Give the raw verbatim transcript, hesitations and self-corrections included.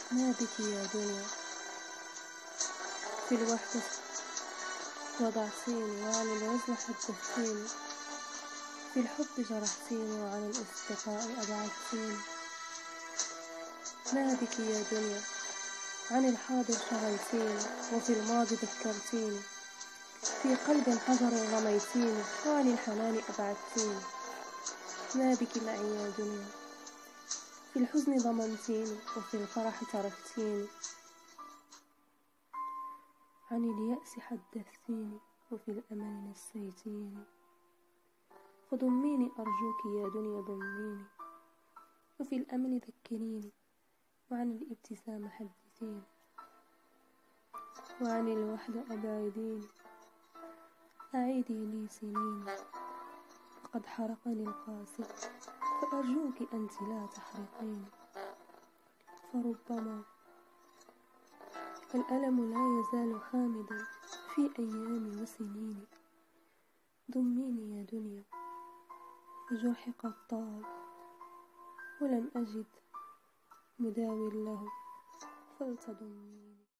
ما بك يا دنيا في الوحدة وضعتيني، وعن الوزن حدثتيني، في الحب جرحتيني، وعن الأصدقاء أبعدتيني. ما بك يا دنيا عن الحاضر شغلتيني، وفي الماضي ذكرتيني، في قلب حجر رميتيني، وعن الحنان أبعدتيني. ما بك معي يا دنيا في الحزن ضمنتيني، وفي الفرح تركتيني، عن اليأس حدثتيني، وفي الأمل نسيتيني. فضميني أرجوك يا دنيا ضميني، وفي الأمل ذكريني، وعن الابتسامة حدثيني، وعن الوحدة أبعديني. أعيدي لي سنيني فقد حرقني القاسي، فأرجوك أنت لا تحرقيني. فربما الألم لا يزال خامدا في أيامي وسنيني. ضميني يا دنيا فجرحي قد طال، ولم أجد مداوي له، فلتضميني.